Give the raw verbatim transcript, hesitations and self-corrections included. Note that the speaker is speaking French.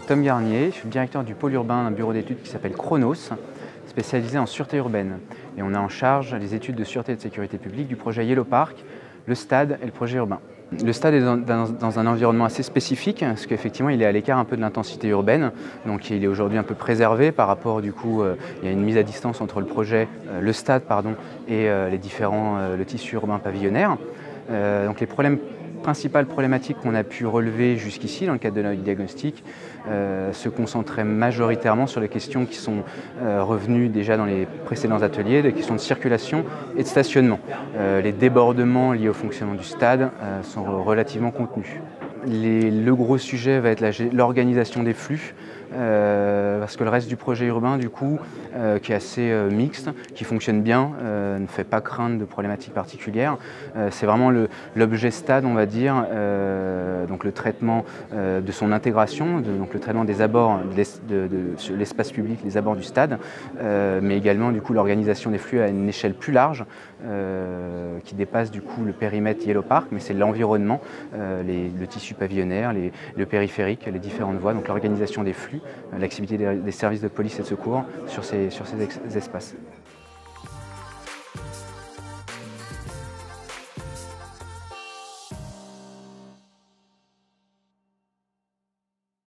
Tom Garnier, je suis le directeur du pôle urbain d'un bureau d'études qui s'appelle Chronos, spécialisé en sûreté urbaine. Et on a en charge les études de sûreté et de sécurité publique du projet Yellow Park, le stade et le projet urbain. Le stade est dans, dans, dans un environnement assez spécifique, parce qu'effectivement il est à l'écart un peu de l'intensité urbaine, donc il est aujourd'hui un peu préservé par rapport, du coup, euh, il y a une mise à distance entre le projet, euh, le stade pardon, et euh, les différents, euh, le tissu urbain pavillonnaire. Euh, donc les problèmes principales problématiques qu'on a pu relever jusqu'ici dans le cadre de notre diagnostic euh, se concentraient majoritairement sur les questions qui sont euh, revenues déjà dans les précédents ateliers, les questions de circulation et de stationnement. Euh, les débordements liés au fonctionnement du stade euh, sont relativement contenus. Les, le gros sujet va être l'organisation des flux, euh, parce que le reste du projet urbain, du coup, euh, qui est assez euh, mixte, qui fonctionne bien, euh, ne fait pas craindre de problématiques particulières. Euh, c'est vraiment l'objet stade, on va dire, euh, donc le traitement euh, de son intégration, de, donc le traitement des abords de, de l'espace public, les abords du stade, euh, mais également du coup l'organisation des flux à une échelle plus large, euh, qui dépasse du coup le périmètre Yellow Park, mais c'est l'environnement, euh, le tissu pavillonnaire, les, le périphérique, les différentes voies, donc l'organisation des flux, l'activité des, des services de police et de secours sur ces, sur ces espaces.